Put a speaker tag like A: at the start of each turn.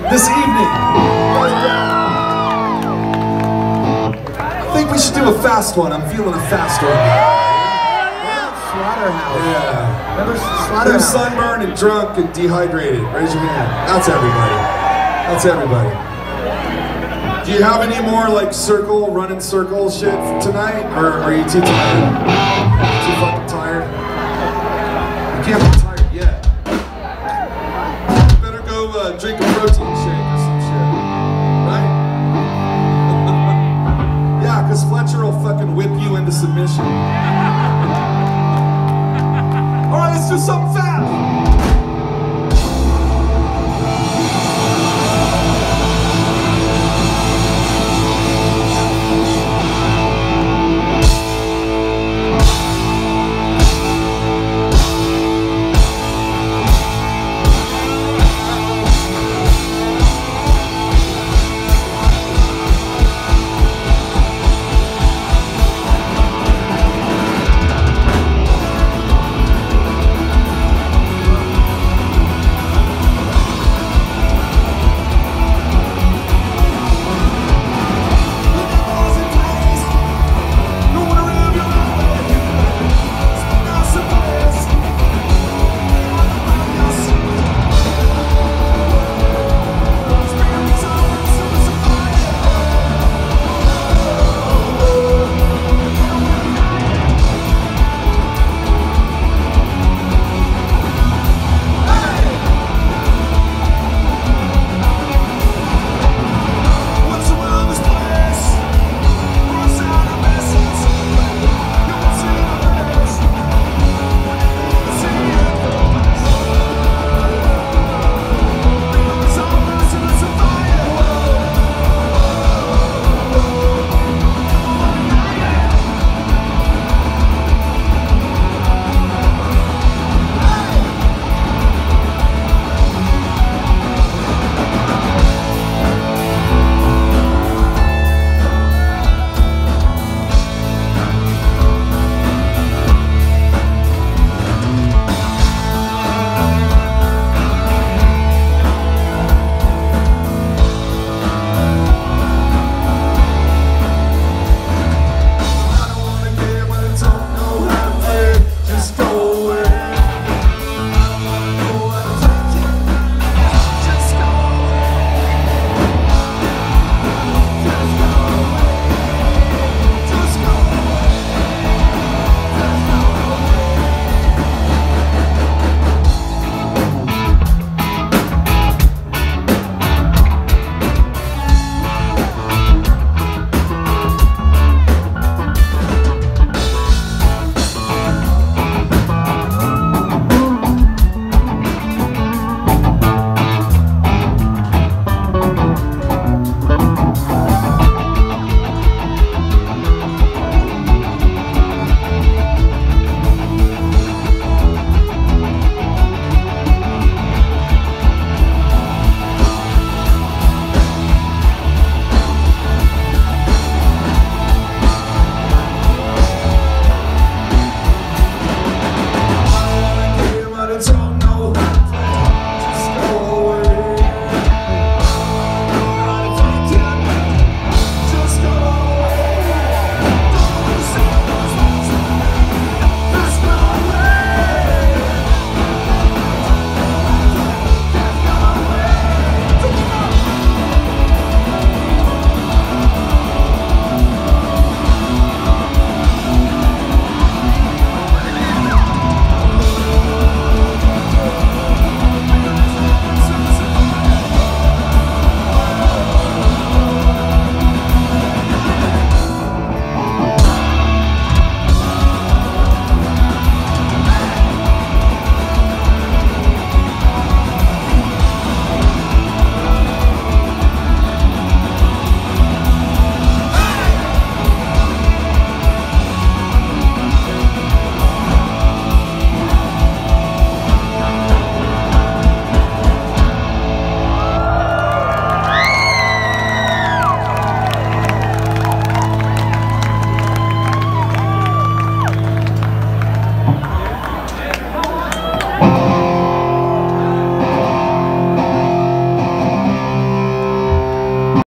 A: this evening. I think we should do a fast one. I'm feeling a fast one.
B: Slaughterhouse.
A: Yeah.
B: Remember Slaughterhouse?
A: Who's sunburned and drunk and dehydrated? Raise your hand. That's everybody. That's everybody. Do you have any more like run in circle shit tonight? Or are you too tired? Too fucking tired? You can't be tired yet. You better go drink a protein shake or some shit. Right? Yeah, because Fletcher will fucking whip you into submission. Alright, let's do something fast!